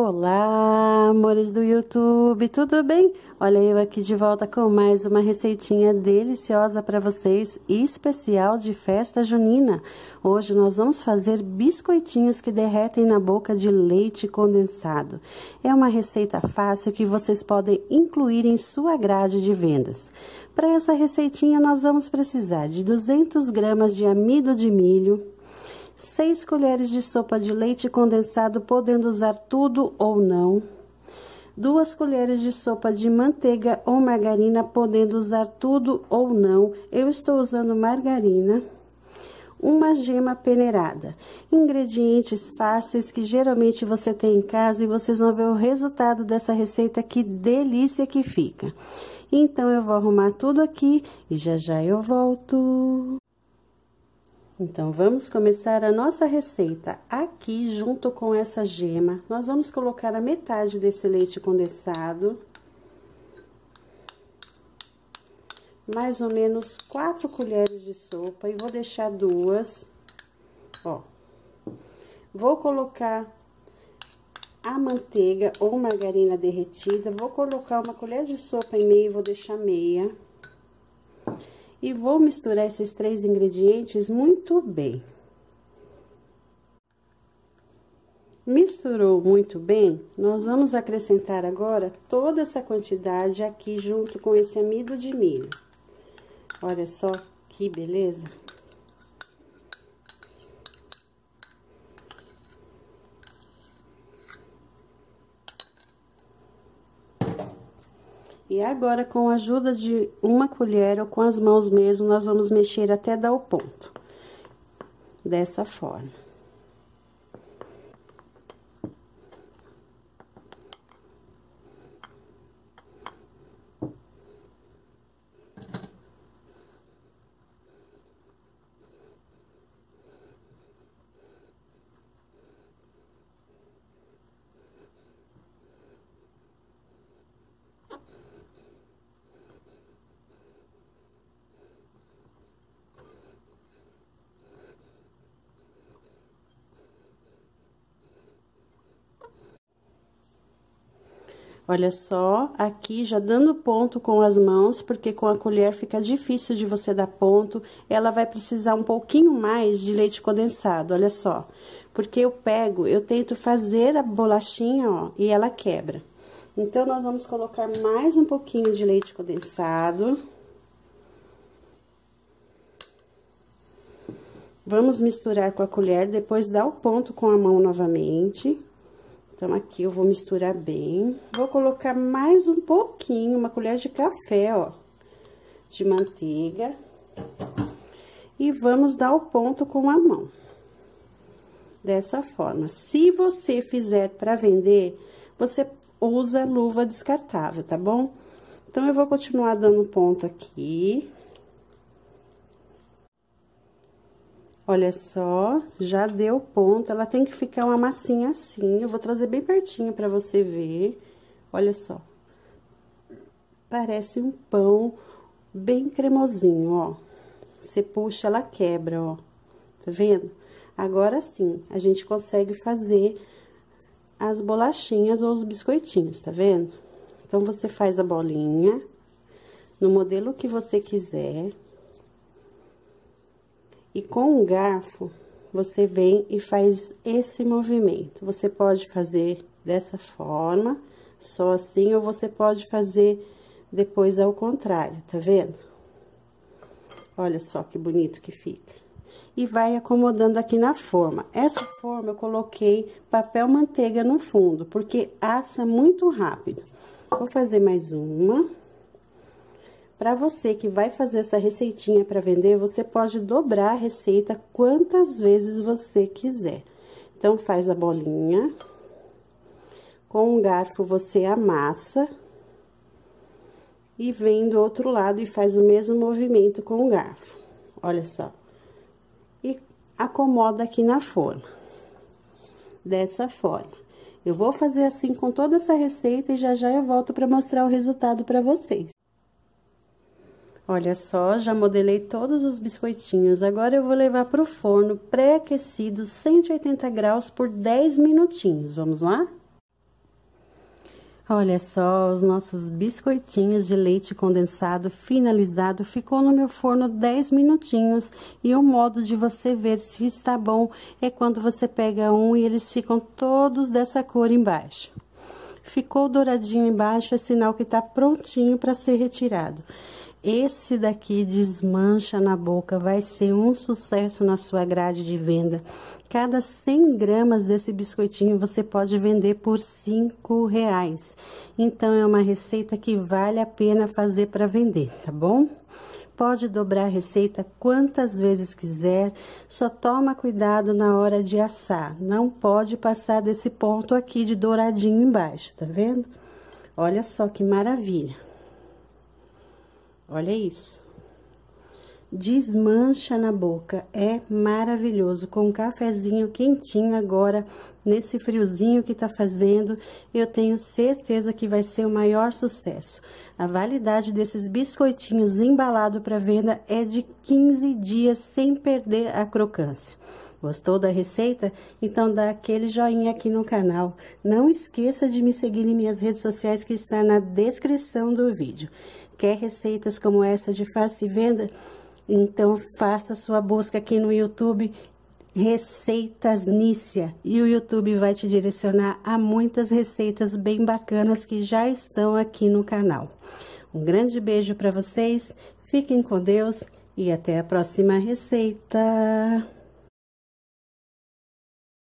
Olá, amores do YouTube, tudo bem? Olha eu aqui de volta com mais uma receitinha deliciosa para vocês, especial de festa junina. Hoje nós vamos fazer biscoitinhos que derretem na boca de leite condensado. É uma receita fácil que vocês podem incluir em sua grade de vendas. Para essa receitinha nós vamos precisar de 200 gramas de amido de milho, 6 colheres de sopa de leite condensado, podendo usar tudo ou não. 2 colheres de sopa de manteiga ou margarina, podendo usar tudo ou não. Eu estou usando margarina. Uma gema peneirada. Ingredientes fáceis que geralmente você tem em casa e vocês vão ver o resultado dessa receita, que delícia que fica. Então, eu vou arrumar tudo aqui e já já eu volto. Então, vamos começar a nossa receita. Aqui, junto com essa gema, nós vamos colocar a metade desse leite condensado. Mais ou menos 4 colheres de sopa, e vou deixar 2, ó. Vou colocar a manteiga ou margarina derretida, vou colocar uma colher de sopa e meia, vou deixar meia. E vou misturar esses 3 ingredientes muito bem. Misturou muito bem, nós vamos acrescentar agora toda essa quantidade aqui junto com esse amido de milho. Olha só que beleza. E agora, com a ajuda de uma colher ou com as mãos mesmo, nós vamos mexer até dar o ponto. Dessa forma. Olha só, aqui já dando ponto com as mãos, porque com a colher fica difícil de você dar ponto. Ela vai precisar um pouquinho mais de leite condensado, olha só. Porque eu tento fazer a bolachinha, ó, e ela quebra. Então, nós vamos colocar mais um pouquinho de leite condensado. Vamos misturar com a colher, depois dar o ponto com a mão novamente. Então, aqui eu vou misturar bem. Vou colocar mais um pouquinho, uma colher de café, ó, de manteiga. E vamos dar o ponto com a mão. Dessa forma. Se você fizer para vender, você usa luva descartável, tá bom? Então, eu vou continuar dando ponto aqui. Olha só, já deu ponto, ela tem que ficar uma massinha assim. Eu vou trazer bem pertinho pra você ver. Olha só. Parece um pão bem cremosinho, ó. Você puxa, ela quebra, ó. Tá vendo? Agora sim, a gente consegue fazer as bolachinhas ou os biscoitinhos, tá vendo? Então, você faz a bolinha no modelo que você quiser. E com um garfo, você vem e faz esse movimento. Você pode fazer dessa forma, só assim, ou você pode fazer depois ao contrário, tá vendo? Olha só que bonito que fica. E vai acomodando aqui na forma. Essa forma eu coloquei papel manteiga no fundo, porque assa muito rápido. Vou fazer mais uma. Para você que vai fazer essa receitinha para vender, você pode dobrar a receita quantas vezes você quiser. Então, faz a bolinha. Com um garfo, você amassa. E vem do outro lado e faz o mesmo movimento com o garfo. Olha só. E acomoda aqui na forma. Dessa forma. Eu vou fazer assim com toda essa receita e já já eu volto para mostrar o resultado para vocês. Olha só, já modelei todos os biscoitinhos. Agora, eu vou levar para o forno pré-aquecido, 180 graus, por 10 minutinhos. Vamos lá? Olha só, os nossos biscoitinhos de leite condensado finalizado ficou no meu forno 10 minutinhos. E o modo de você ver se está bom é quando você pega um e eles ficam todos dessa cor embaixo. Ficou douradinho embaixo, é sinal que está prontinho para ser retirado. Esse daqui desmancha na boca, vai ser um sucesso na sua grade de venda. Cada 100 gramas desse biscoitinho você pode vender por R$5. Então, é uma receita que vale a pena fazer para vender, tá bom? Pode dobrar a receita quantas vezes quiser, só toma cuidado na hora de assar. Não pode passar desse ponto aqui de douradinho embaixo, tá vendo? Olha só que maravilha. Olha isso. Desmancha na boca, é maravilhoso. Com um cafezinho quentinho agora, nesse friozinho que tá fazendo, eu tenho certeza que vai ser o maior sucesso. A validade desses biscoitinhos embalados para venda é de 15 dias, sem perder a crocância. Gostou da receita? Então dá aquele joinha aqui no canal. Não esqueça de me seguir em minhas redes sociais que está na descrição do vídeo. Quer receitas como essa de fácil venda? Então faça sua busca aqui no YouTube, Receitas Nícia, e o YouTube vai te direcionar a muitas receitas bem bacanas que já estão aqui no canal. Um grande beijo para vocês, fiquem com Deus e até a próxima receita!